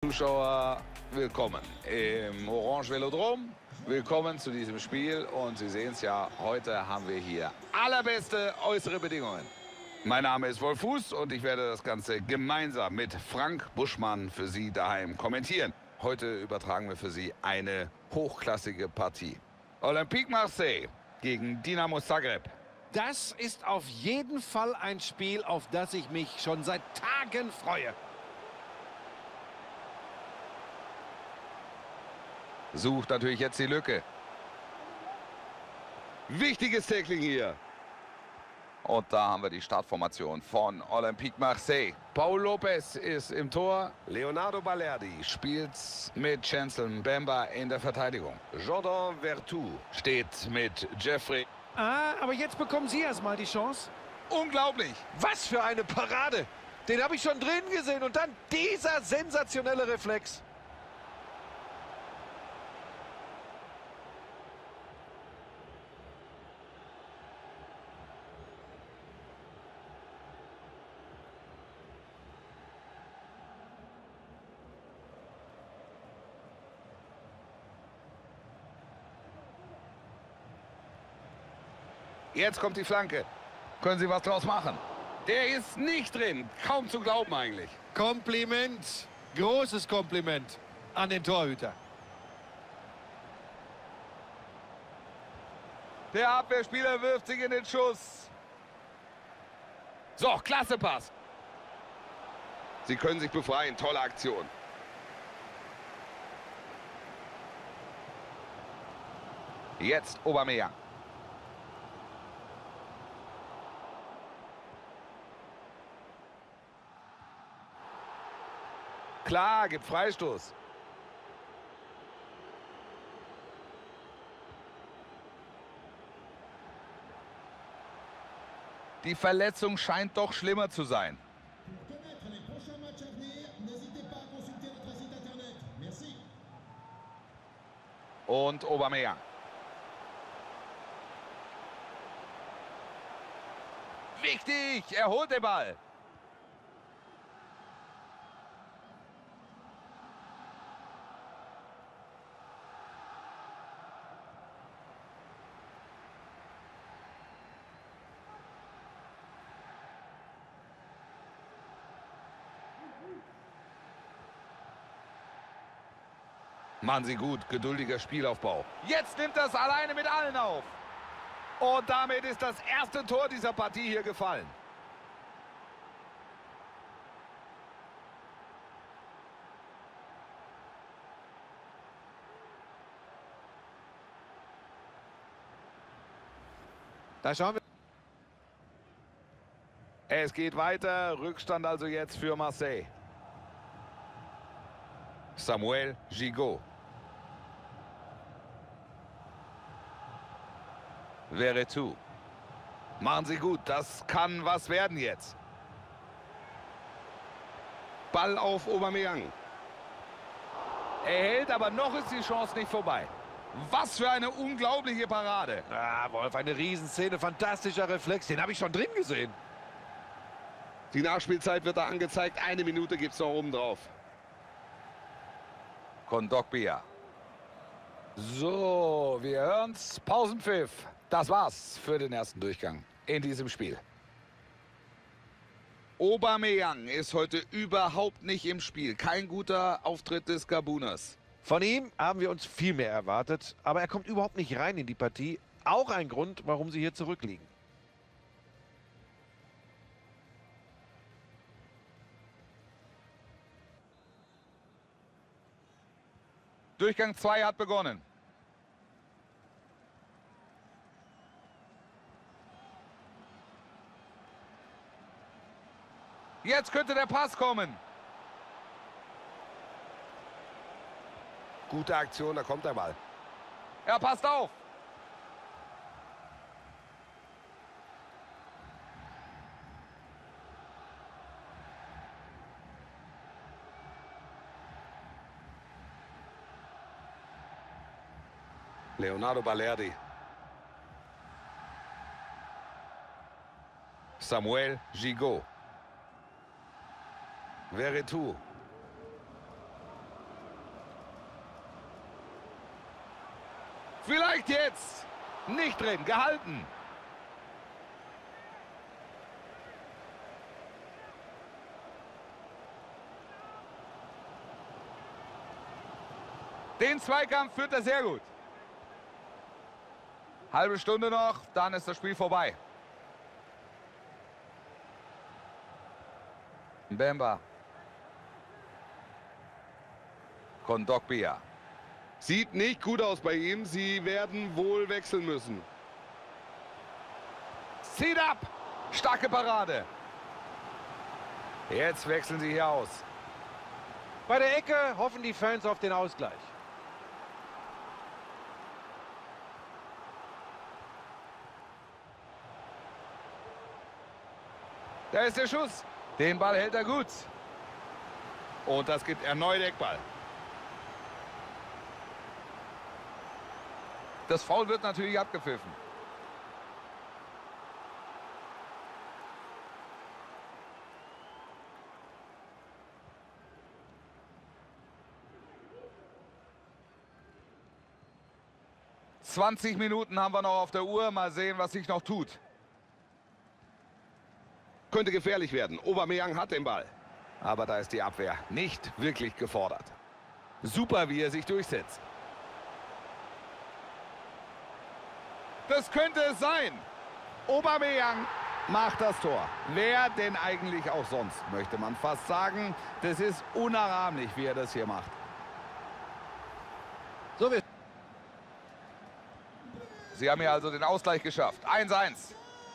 Zuschauer, willkommen im Orange Velodrom. Willkommen zu diesem Spiel und Sie sehen es ja, heute haben wir hier allerbeste äußere Bedingungen. Mein Name ist Wolf Fuß und ich werde das Ganze gemeinsam mit Frank Buschmann für Sie daheim kommentieren. Heute übertragen wir für Sie eine hochklassige Partie. Olympique Marseille gegen Dinamo Zagreb. Das ist auf jeden Fall ein Spiel, auf das ich mich schon seit Tagen freue. Sucht natürlich jetzt die Lücke. Wichtiges Tackling hier. Und da haben wir die Startformation von Olympique Marseille. Paul Lopez ist im Tor. Leonardo Balerdi spielt mit Chancel Mbemba in der Verteidigung. Jordan Vertu steht mit Jeffrey. Aber jetzt bekommen Sie erstmal die Chance. Unglaublich! Was für eine Parade! Den habe ich schon drin gesehen und dann dieser sensationelle Reflex. Jetzt kommt die Flanke. Können Sie was draus machen? Der ist nicht drin. Kaum zu glauben eigentlich. Kompliment. Großes Kompliment an den Torhüter. Der Abwehrspieler wirft sich in den Schuss. So, klasse Pass. Sie können sich befreien. Tolle Aktion. Jetzt Aubameyang. Klar, gibt Freistoß. Die Verletzung scheint doch schlimmer zu sein. Und Aubameyang. Wichtig, er holt den Ball. Machen Sie gut, geduldiger Spielaufbau. Jetzt nimmt das alleine mit allen auf. Und damit ist das erste Tor dieser Partie hier gefallen. Da schauen wir. Es geht weiter, Rückstand also jetzt für Marseille. Samuel Gigot. Vertu. Machen Sie gut, das kann was werden jetzt. Ball auf Aubameyang. Er hält, aber noch ist die Chance nicht vorbei. Was für eine unglaubliche Parade. Wolf, eine Riesenszene, fantastischer Reflex, den habe ich schon drin gesehen. Die Nachspielzeit wird da angezeigt, 1 Minute gibt es noch oben drauf. Kondogbia. So, wir hören's. Pausenpfiff. Das war's für den ersten Durchgang in diesem Spiel. Aubameyang ist heute überhaupt nicht im Spiel. Kein guter Auftritt des Gabuners. Von ihm haben wir uns viel mehr erwartet, aber er kommt überhaupt nicht rein in die Partie. Auch ein Grund, warum sie hier zurückliegen. Durchgang 2 hat begonnen. Jetzt könnte der Pass kommen. Gute Aktion, da kommt der Ball. Er passt auf. Leonardo Balerdi. Samuel Gigot. Vertu. Vielleicht jetzt. Nicht drin, gehalten. Den Zweikampf führt er sehr gut. Halbe Stunde noch, dann ist das Spiel vorbei. Mbemba. Kondogbia. Sieht nicht gut aus bei ihm. Sie werden wohl wechseln müssen. Zieht ab. Starke Parade. Jetzt wechseln sie hier aus. Bei der Ecke hoffen die Fans auf den Ausgleich. Da ist der Schuss. Den Ball hält er gut. Und das gibt erneut Eckball. Das Foul wird natürlich abgepfiffen. ...20 Minuten haben wir noch auf der Uhr. Mal sehen, was sich noch tut. Könnte gefährlich werden. Aubameyang hat den Ball. Aber da ist die Abwehr nicht wirklich gefordert. Super, wie er sich durchsetzt. Das könnte es sein. Aubameyang macht das Tor. Wer denn eigentlich auch sonst, möchte man fast sagen. Das ist unnachahmlich, wie er das hier macht. So wird. Sie haben hier also den Ausgleich geschafft. 1:1.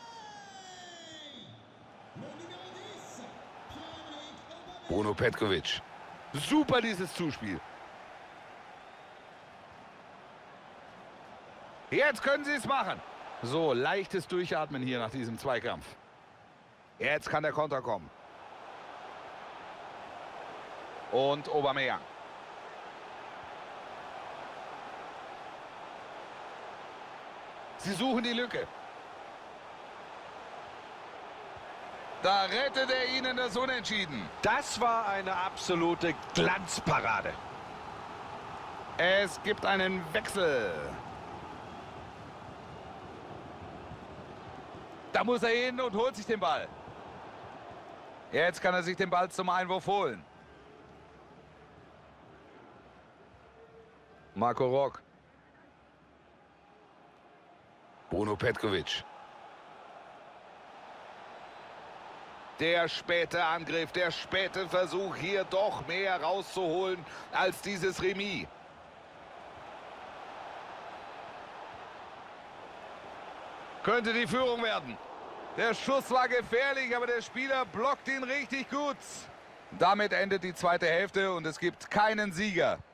Bruno Petkovic. Super dieses Zuspiel. Jetzt können sie es machen. So, leichtes Durchatmen hier nach diesem Zweikampf. Jetzt kann der Konter kommen. Und Aubameyang. Sie suchen die Lücke. Da rettet er ihnen das Unentschieden. Das war eine absolute Glanzparade. Es gibt einen Wechsel. Da muss er hin und holt sich den Ball. Jetzt kann er sich den Ball zum Einwurf holen. Marco Rock. Bruno Petkovic. Der späte Angriff, der späte Versuch, hier doch mehr rauszuholen als dieses Remis. Könnte die Führung werden. Der Schuss war gefährlich, aber der Spieler blockt ihn richtig gut. Damit endet die zweite Hälfte und es gibt keinen Sieger.